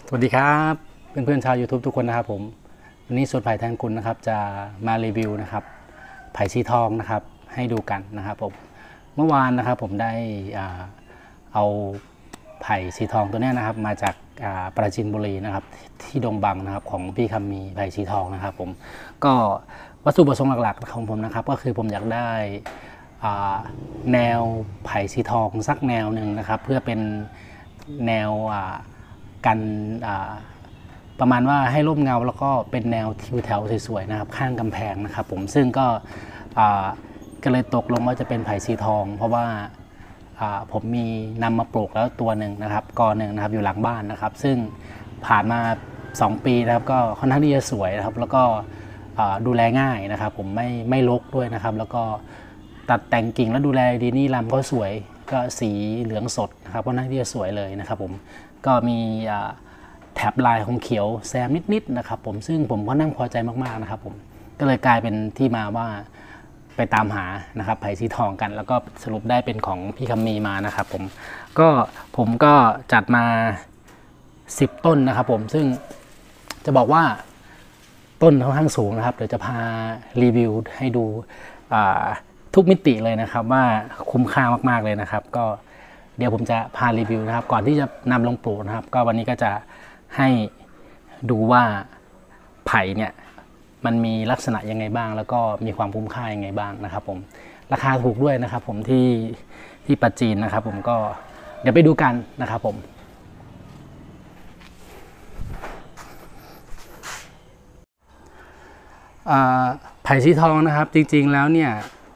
สวัสดีครับเพื่อนๆชาว YouTube ทุกคนนะครับผมวันนี้สวนไผ่แทนคุณนะครับจะมารีวิวนะครับไผ่สีทองนะครับให้ดูกันนะครับผมเมื่อวานนะครับผมได้เอาไผ่สีทองตัวนี้นะครับมาจากปราจีนบุรีนะครับที่ดงบังนะครับของพี่คำมีไผ่สีทองนะครับผมก็วัตถุประสงค์หลักๆของผมนะครับก็คือผมอยากได้แนวไผ่สีทองสักแนวหนึ่งนะครับเพื่อเป็นแนวกันประมาณว่าให้ร่มเงาแล้วก็เป็นแนวทิวแถวสวยๆนะครับข้างกำแพงนะครับผมซึ่งก็เลยตกลงว่าจะเป็นไผ่สีทองเพราะว่าผมมีนำมาปลูกแล้วตัวหนึ่งนะครับกอหนึ่งนะครับอยู่หลังบ้านนะครับซึ่งผ่านมา2 ปีนะครับก็ค่อนข้างที่จะสวยนะครับแล้วก็ดูแลง่ายนะครับผมไม่รกด้วยนะครับแล้วก็ตัดแต่งกิ่งแล้วดูแลดีนี่ลำก็สวยก็สีเหลืองสดนะครับก็น่าที่จะสวยเลยนะครับผมก็มีแถบลายของเขียวแซมนิดๆนะครับผมซึ่งผมก็นั่งพอใจมากๆนะครับผมก็เลยกลายเป็นที่มาว่าไปตามหานะครับไผ่สีทองกันแล้วก็สรุปได้เป็นของพี่คำมีมานะครับผมก็จัดมา10 ต้นนะครับผมซึ่งจะบอกว่าต้นค่อนข้างสูงนะครับเดี๋ยวจะพารีวิวให้ดูทุกมิติเลยนะครับว่าคุ้มค่ามากๆเลยนะครับก็เดี๋ยวผมจะพารีวิวนะครับก่อนที่จะนำลงปลูกนะครับก็วันนี้ก็จะให้ดูว่าไผ่เนี่ยมันมีลักษณะยังไงบ้างแล้วก็มีความคุ้มค่ายังไงบ้างนะครับผมราคาถูกด้วยนะครับผมที่ปัจจีนนะครับผมก็เดี๋ยวไปดูกันนะครับผมไผ่สีทองนะครับจริงๆแล้วเนี่ย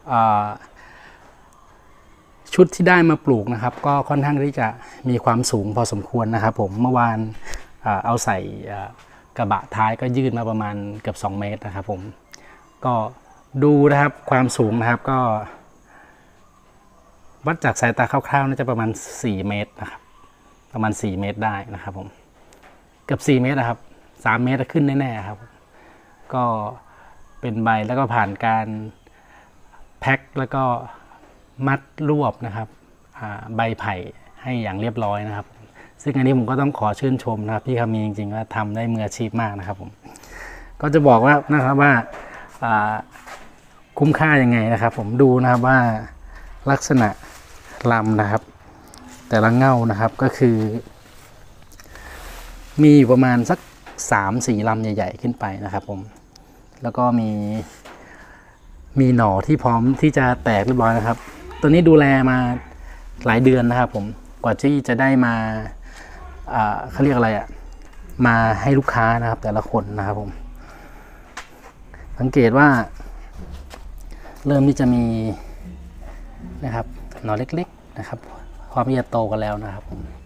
ชุดที่ได้มาปลูกนะครับก็ค่อนข้างที่จะมีความสูงพอสมควรนะครับผมเมื่อวานเอาใส่กระบะท้ายก็ยืดมาประมาณเกือบ2 เมตรนะครับผมก็ดูนะครับความสูงนะครับก็วัดจากสายตาคร่าวๆน่าจะประมาณ4 เมตรนะครับประมาณ4 เมตรได้นะครับผมเกือบ4 เมตรนะครับ3 เมตรขึ้นแน่ๆครับก็เป็นใบแล้วก็ผ่านการแพ็คแล้วก็มัดรวบนะครับใบไผ่ให้อย่างเรียบร้อยนะครับซึ่งอันนี้ผมก็ต้องขอชื่นชมนะครับพี่คำมีจริงๆว่าทำได้มืออาชีพมากนะครับผมก็จะบอกว่านะครับว่าคุ้มค่ายังไงนะครับผมดูนะครับว่าลักษณะลำนะครับแต่ละเง่านะครับก็คือมีอยู่ประมาณสัก3-4 ลำใหญ่ๆขึ้นไปนะครับผมแล้วก็มีหน่อที่พร้อมที่จะแตกเรียบร้อยนะครับตัวนี้ดูแลมาหลายเดือนนะครับผมกว่าที่จะได้มาเขาเรียกอะไรมาให้ลูกค้านะครับแต่ละคนนะครับผมสังเกตว่าเริ่มที่จะมีนะครับหน่อเล็กๆนะครับความที่จะโตกันแล้วนะครับผม